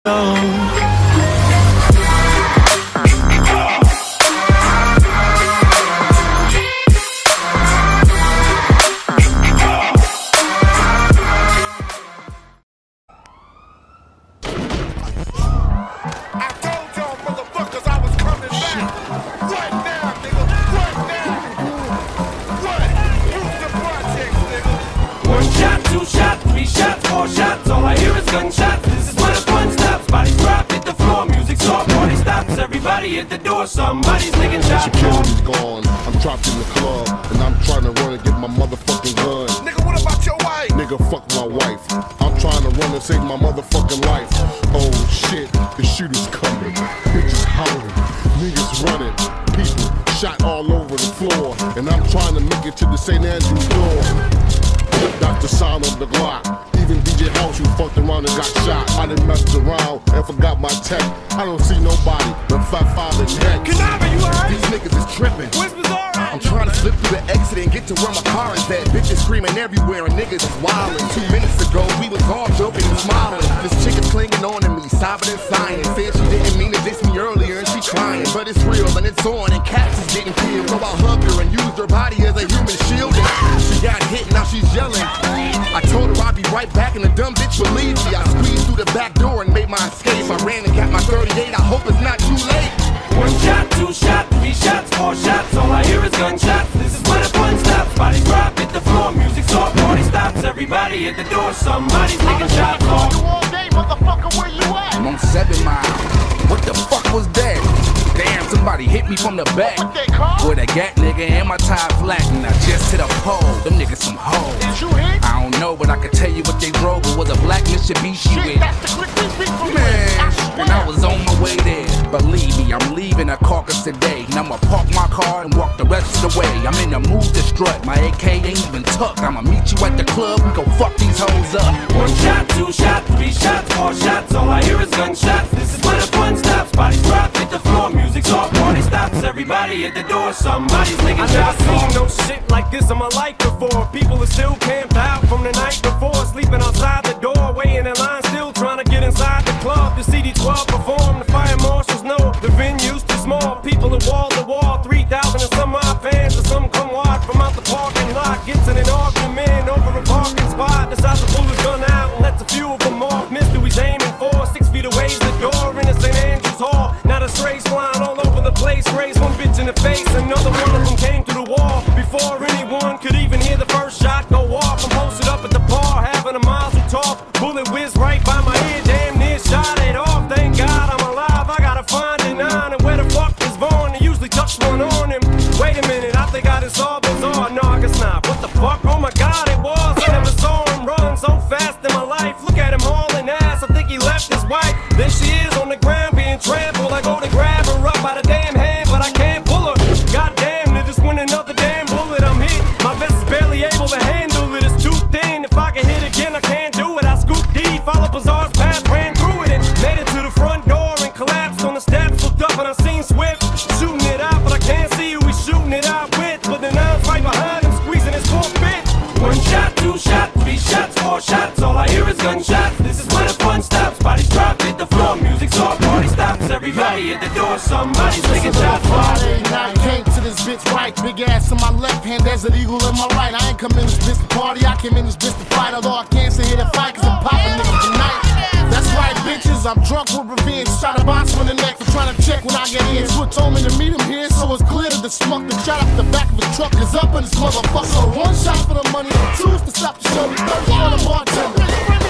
Everybody at the door, somebody's licking shots. Security's gone, I'm trapped in the club, and I'm trying to run and get my motherfucking gun. Nigga, what about your wife? Nigga, fuck my wife. I'm trying to run and save my motherfucking life. Oh shit, the shooter's coming. Bitches hollering, niggas running, people shot all over the floor, and I'm trying to make it to the St. Andrew's door. That's the sound of the Glock. Even DJ House who fucked around and got shot. I done messed around and forgot my tech. I don't see nobody but Fat Five and Heck. Kanaba, you alright? These niggas is tripping. Where's Bizarre? I'm trying to slip through the exit and get to where my car is at. Bitches screaming everywhere and niggas is wildin'. 2 minutes ago, we was all joking and smiling. This chick is clinging on to me, sobbing and sighing. Said she didn't mean to diss me earlier and she crying. But it's real and it's on and cats is getting killed. So I hugged her and used her body as a human shield. And she got hit, now she's yelling. I told her I'd be right back and the dumb bitch believed me. I squeezed through the back door and made my escape. I ran and got my 38, I hope it's not too late. 1 shot, 2 shot, 3 shots, 4 shots. All I hear is gunshots. This is where the fun stops. Bodies drop, hit the floor. Music's off, party stops. Everybody at the door. Somebody's taking shots off. You all day, motherfucker, where you at? I'm on 7 Mile. What the fuck was that? Damn, somebody hit me from the back. What they call? With a gat nigga and my tire flat. And I just hit a pole. Them niggas some hoes. Did you hit? I don't know, but I can tell you what they drove. It was a black Mitsubishi Shit, with. that's the click we beat from Man, and I was on my way there. Believe me, I'm leaving a carcass today. And I'ma park my car and walk the rest of the way. I'm in the mood to strut. My AK ain't even tucked. I'ma meet you at the club. We gon' fuck these hoes up. 1 shot, 2 shot, 3 shots, 4 shots. All I hear is gunshots. This is where the fun stops. Bodies drop, hit the floor. Music's off, party stops. Everybody at the door. Somebody's licking shots. I never seen no shit like this in my life before. People are still camped out from the night before, sleeping outside the door, waiting in line, still trying to get inside the club. The CD12 perform. The fire marshals know the venue's too small. People are wall to wall, 3,000 and some odd fans, and some come wide from out the parking lot. Gets in an argument over a parking spot. Decides to pull his gun out and lets a few of them off. Missed who he's aiming for. 6 feet away's the door in the St. Andrew's Hall. Now the strays flying all over the place. Raised one bitch in the face, another one of them came through the wall. Before anyone could even hear the first shot go off, I'm posted up at the bar, having a Mazel Tov. Bullet whizzed right by my ear, damn near shot it off. Thank God I'm alive, I gotta find a 9. And where the fuck is Vaughn? They usually touch one on him. Wait a minute, I think I just saw Bizarre. No, I guess not. What the fuck? Oh my God, it was. I never saw him run so fast in my life. Look at him hauling ass, I think he left his wife. There she is on the ground being trampled. I go to grab her up by the damn hand, but I can't pull her. God damn, they just went another damn bullet. I'm hit, my vest is barely able to handle it. It's too thin, if I can hit again I can't do it. I scooped deep, followed Bizarre's path, ran through it and made it to the front door and collapsed on the steps. Looked up and I seen Swift shooting it out, but I can't see who he's shooting it out with. But the nine's right behind him, squeezing his 4-bit. 1 shot, 2 shot, 3 shots, 4 shots. All I hear is gunshots. This is where the fun stops. Bodies drop, hit the floor. Music's off, party stops. Everybody at the door. Somebody's taking shots. Friday night, came to this bitch right. Big ass in my left hand, there's an eagle in my right. I ain't come in this bitch to party, I came in this bitch to fight. Although I can't say here to fight, cause I'm popping niggas tonight. That's right, bitches, I'm drunk with revenge. Shot a box on the neck for trying to check when I get in. Switch told me to meet him here, so it's clear that the smoke that shot off the back of his truck is up in this motherfucker. So 1 shot for the money, 2 to stop the show, 30 on the bartender.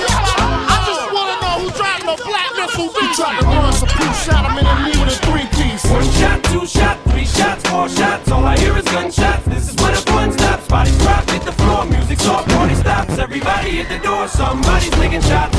I just wanna know who driving no black missile. We trying to run some 2 shot, I'm in the knee with a 3-piece. 1 shot, 2 shot, 3 shots, 4 shots. All I hear is gunshots. This is where the fun stops. Bodies drop, hit the floor. Music's off, party stops. Everybody at the door. Somebody's taking shots.